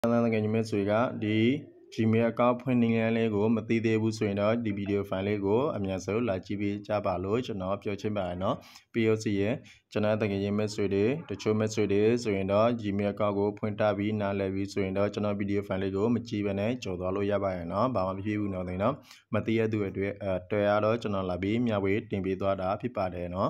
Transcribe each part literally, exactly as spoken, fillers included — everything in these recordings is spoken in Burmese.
Gmail ဆိုကဒီ Gmail account ဖွင့်နေရလဲကိုမသိသေးဘူးဆိုရင်တော့ဒီ video file လေးကိုအမြန်ဆုံးလာကြည့်ပေးကြပါလို့ကျွန်တော်ပြောချင်ပါတယ်เนาะပြီးတော့စီရင်ကျွန်တော်တကယ်ရင် message တွေတချို့ message တွေဆိုရင်တော့ Gmail account ကိုဖွင့်ထားပြီးနားလည်ပြီးဆိုရင်တော့ကျွန်တော် video file လေးကိုမကြည့်ဘဲနဲ့ကြော်သွားလို့ရပါတယ်เนาะဘာမှမဖြစ်ဘူးเนาะသိနော်မသိရသူတွေအတွက်တွေ့ရတော့ကျွန်တော်လာပြီးမျှဝေတင်ပေးသွားတာဖြစ်ပါတယ်เนาะ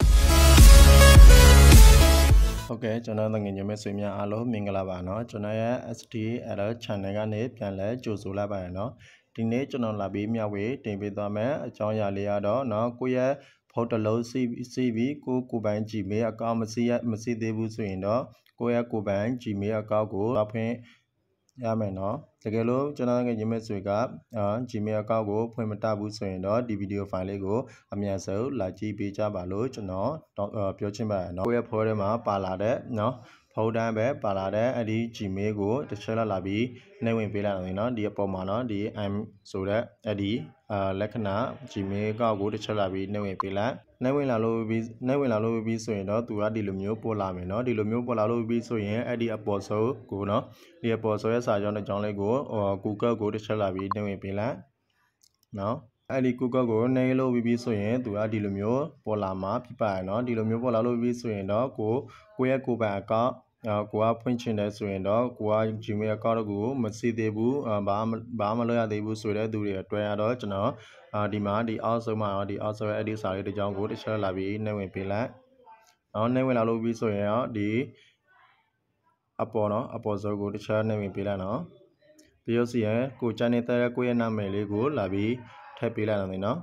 ဟုတ်ကဲ့ကျွန်တော်တငယ်ညမဲ့ဆွေများအားလုံးမင်္ဂလာပါเนาะကျွန်တော်ရဲ့ S D Error Channel ကနေပြန်လဲကြိုဆိုလိုက်ပါရเนาะဒီနေ့ကျွန်တော်လာပြီးမျှဝေတင်ပေးသွားမယ်အကြောင်းအရာလေးရတော့เนาะကိုယ့်ရဲ့ဖုန်းတစ်လုံးစီးပြီးကိုကိုပိုင် Gmail account မစီရမစီသေးဘူးဆိုရင်တော့ကိုယ့်ရဲ့ကိုပိုင် Gmail account ကိုဖွင့်ရမယ်เนาะတကယ်လို့ကျွန်တော်ငယ်ညမဲ့ဆွေက Gmail account ကိုဖွင့်မတဘူးဆိုရင်တော့ဒီ video file လေးကိုအမြန်ဆုံးလာကြည့်ပေးကြပါလို့ကျွန်တော်ပြောချင်ပါတယ်เนาะကိုယ့်ရဲ့ဖုန်းထဲမှာပါလာတဲ့เนาะဖုန်းတန်းပဲပါလာတဲ့အဲ့ဒီ Gmail ကိုတစ်ချက်လောက်လာပြီးနှိပ်ဝင်ပေးလိုက်အောင်เนาะဒီအပေါ်မှာเนาะဒီ I'm ဆိုတဲ့အဲ့ဒီအာလက္ခဏာ Gmail account ကိုတစ်ချက်လာပြီးနှိပ်ဝင်ပေးလိုက်နှိပ်ဝင်လာလို့ပြီးနှိပ်ဝင်လာလို့ပြီးဆိုရင်တော့သူကဒီလိုမျိုးပေါ်လာမယ်เนาะဒီလိုမျိုးပေါ်လာလို့ပြီးဆိုရင်အဲ့ဒီအပေါ်ဆုံးကိုเนาะဒီအပေါ်ဆုံးရဲ့စာကြောင်းတစ်ကြောင်းလေးကို Google ကိုတစ်ချက်လာပြီးနှိပ်ဝင်ပေးလိုက်เนาะအဲ့ဒီ Google ကိုနှိပ်လို့ပြီးဆိုရင်သူကဒီလိုမျိုးပေါ်လာမှာဖြစ်ပါတယ်เนาะဒီလိုမျိုးပေါ်လာလို့ပြီးဆိုရင်တော့ကိုကိုရဲ့ကိုပိုင် account ကိုကဖွင့်ချင်တယ်ဆိုရင်တော့ကိုက Gmail account ကိုမစီသေးဘူးဘာဘာမလုပ်ရသေးဘူးဆိုတဲ့သူတွေအတွက်ရတော့ကျွန်တော်ဒီမှာဒီအောက်ဆုံးမှာဒီအောက်ဆုံးရဲ့အဲ့ဒီစာလေးတစ်ကြောင်းကိုတစ်ချက်လာပြီးနှိပ်ဝင်ပေးလိုက်နောက်နှိပ်ဝင်လာလို့ပြီးဆိုရင်တော့ဒီအပေါ်နော်အပေါ်ဆုံးကိုတစ်ချက်နှိပ်ဝင်ပေးလိုက်နော်ပြီးတော့စီရင်ကိုချန်နေတဲ့ကိုရဲ့နာမည်လေးကိုလာပြီးထည့်ပေးလိုက်အောင်နော်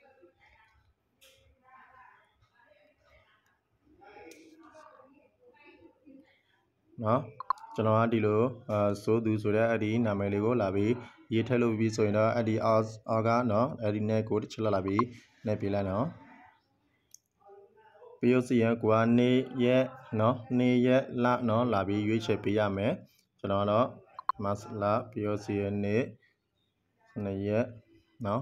နော်ကျွန်တော်ကဒီလိုအာဆိုသူဆိုတဲ့အဲ့ဒီနာမည်လေးကိုလာပြီးရေးထည့်လို့ပြီးဆိုရင်တော့အဲ့ဒီအော်အော်ကနော်အဲ့ဒီနဲ့ကိုတစ်ချက်လာပြီးနဲ့ပြလိုက်နော်ပြီးတော့စီရင်ကိုကနေရက်နော်နေရက်လနော်လာပြီးရွေးချယ်ပေးရမယ်ကျွန်တော်တော့မတ်လပြီးတော့စီရင်နေနှစ်ရက်နော်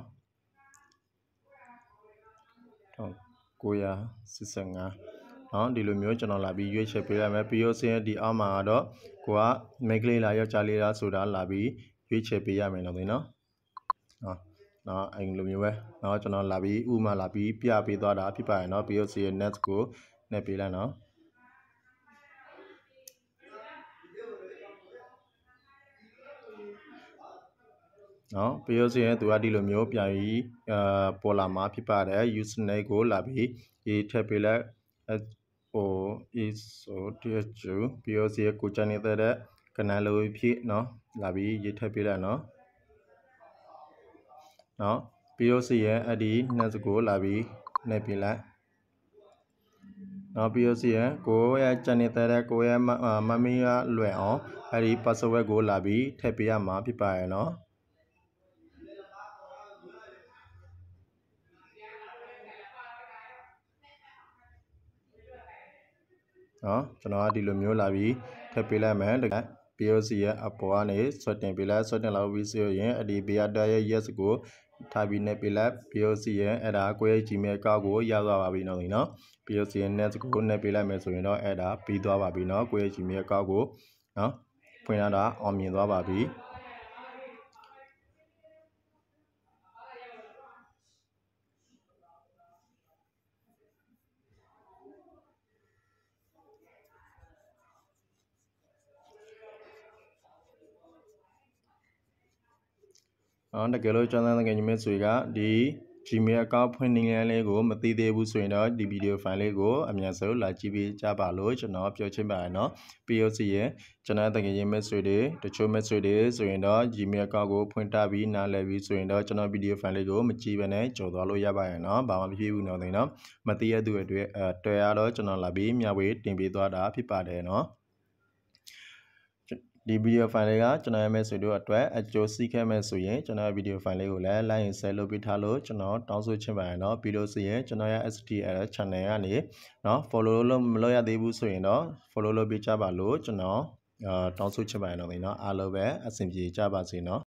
ကိုရစစ်စငါနော်ဒီလိုမျိုးကျွန်တော်လာပြီးရွေးချယ်ပေးရမယ်ပြီးတော့စီရင်ဒီအောက်မှာတော့ကိုကမိတ်ကလေးလားယောက်ျားလေးလားဆိုတာလာပြီးရွေးချယ်ပေးရမယ်နော်သိနော်နော်နော်အဲ့လိုမျိုးပဲနော်ကျွန်တော်လာပြီးဥမာလာပြီးပြပေးသွားတာဖြစ်ပါတယ်နော်ပြီးတော့စီရင် next ကိုနှိပ်ပေးလိုက်နော်နော်ပြီးတော့စီရင်သူကဒီလိုမျိုးပြန်ပြီးအာပေါ်လာမှာဖြစ်ပါတယ် username ကိုလာပြီးရေးထည့်ပေးလိုက် o is so dear you ပြီးတော့စီရင်ကိုချန်နေတဲ့ကနန်းလို့ဖြစ်နော်လာပြီးရေးထည့်ပေးလိုက်နော်နော်ပြီးတော့စီရင်အဲ့ဒီ next ကိုလာပြီးနှိပ်ပေးလိုက်နောက်ပြီးတော့စီရင်ကိုရဲ့ချန်နေတဲ့ကိုရဲ့မမီးကလွယ်အောင်အဲ့ဒီ password ကိုလာပြီးထည့်ပေးရမှာဖြစ်ပါရဲ့နော်နော်ကျွန်တော်ကဒီလိုမျိုးလာပြီးထည့်ပေးလိုက်မယ်တကယ် P O C ရဲ့အပေါ်ကနေဆွတ်တင်ပေးလိုက်ဆွတ်တင်လာပြီးဆိုရင်အဒီ beta ရဲ့ yes ကိုထားပြီးနေပေးလိုက် P O C ရဲ့အဲ့ဒါကိုရဲ့ Gmail account ကိုရသွားပါပြီနော်ဒီနော် P O C ရဲ့ next ကိုနေပေးလိုက်မယ်ဆိုရင်တော့အဲ့ဒါပြီးသွားပါပြီနော်ကိုရဲ့ Gmail account ကိုနော်ဖွင့်ရတာအောင်မြင်သွားပါပြီအော်တကယ်လို့ကျွန်တော်ငယ်ညမဲ့ဆွေကဒီ Gmail account ဖွင့်နေရလဲကိုမသိသေးဘူးဆိုရင်တော့ဒီ video file လေးကိုအမြန်ဆုံးလာကြည့်ပေးကြပါလို့ကျွန်တော်ပြောချင်ပါတယ်เนาะ P O C ရဲ့ကျွန်တော်တကယ်ရင်မဲ့ဆွေတွေတချို့မဲ့ဆွေတွေဆိုရင်တော့ Gmail account ကိုဖွင့်ထားပြီးနားလည်ပြီးဆိုရင်တော့ကျွန်တော် video file လေးကိုမကြည့်ဘဲနဲ့ကြော်သွားလို့ရပါတယ်เนาะဘာမှမဖြစ်ဘူးเนาะသိနော်မသိရသူတွေအတွက်တွေ့ရတော့ကျွန်တော်လာပြီးမျှဝေတင်ပေးသွားတာဖြစ်ပါတယ်เนาะဒီ video file လေးကကျွန်တော်ရဲ့ message တို့အတွက်အကျိုးစီးခဲ့မဲ့ဆိုရင်ကျွန်တော်ရဲ့ video file လေးကိုလည်း like and share လုပ်ပေးထားလို့ကျွန်တော်တောင်းဆိုချင်ပါတယ်เนาะပြီးလို့ဆိုရင်ကျွန်တော်ရဲ့ S T L channel ကနေเนาะ follow လုပ်မလုပ်ရသေးဘူးဆိုရင်တော့ follow လုပ်ပေးကြပါလို့ကျွန်တော်အာတောင်းဆိုချင်ပါတယ်เนาะအားလုံးပဲအဆင်ပြေကြပါစေเนาะ